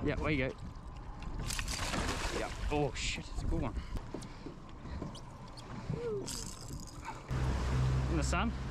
Yeah, there you go. Yeah. Oh shit, it's a good one. In the sun.